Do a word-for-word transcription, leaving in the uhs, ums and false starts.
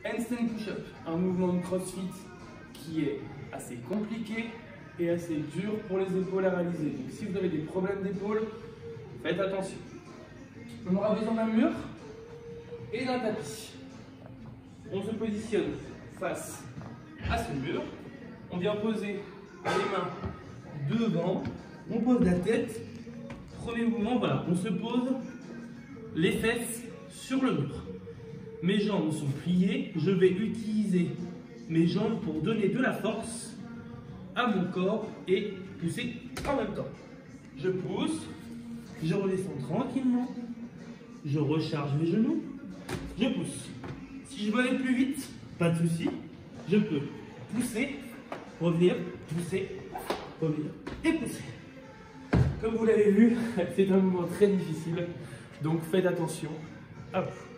Handstand push-up, un mouvement de CrossFit qui est assez compliqué et assez dur pour les épaules à réaliser. Donc si vous avez des problèmes d'épaule, faites attention. On aura besoin d'un mur et d'un tapis. On se positionne face à ce mur. On vient poser les mains devant. On pose la tête. Premier mouvement, voilà, on se pose les fesses sur le mur. Mes jambes sont pliées. Je vais utiliser mes jambes pour donner de la force à mon corps et pousser en même temps. Je pousse, je redescends tranquillement, je recharge mes genoux, je pousse. Si je veux aller plus vite, pas de souci, je peux pousser, revenir, pousser, revenir et pousser. Comme vous l'avez vu, c'est un mouvement très difficile, donc faites attention à vous.